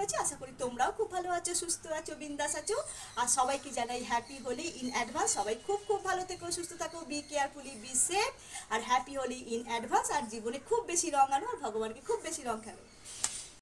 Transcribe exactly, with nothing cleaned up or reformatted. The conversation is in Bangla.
আছি, আশা করি তোমরাও খুব ভালো আছো, সুস্থ আছো, বিন্দাস আছো। আর সবাইকে জানাই হ্যাপি হোলি ইন অ্যাডভান্স। সবাই খুব খুব ভালো থেকো, সুস্থ থাকো, বি কেয়ারফুলি, বি সেফ। আর হ্যাপি হোলি ইন অ্যাডভান্স। আর জীবনে খুব বেশি রং আনো, আর ভগবানকে খুব বেশি রং খেলো।